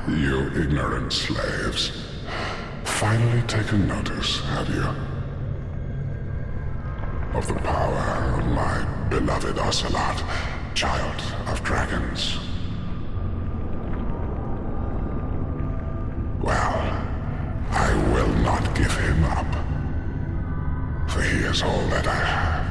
You ignorant slaves. Finally taken notice, have you? Of the power of my beloved Ocelot, child of dragons. Well, I will not give him up, for he is all that I have.